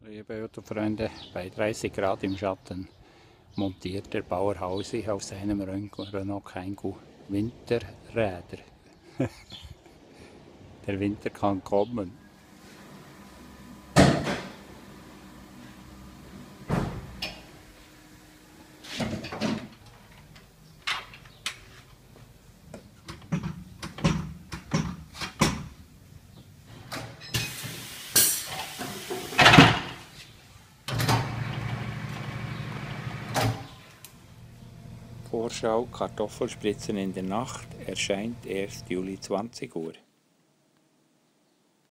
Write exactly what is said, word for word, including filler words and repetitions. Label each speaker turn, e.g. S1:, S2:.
S1: Liebe Autofreunde, bei dreißig Grad im Schatten montiert der Bauer Hausi auf seinem Renault Kangoo Winterräder. Der Winter kann kommen. Vorschau: Kartoffelspritzen in der Nacht, erscheint erst Juli zwanzig Uhr.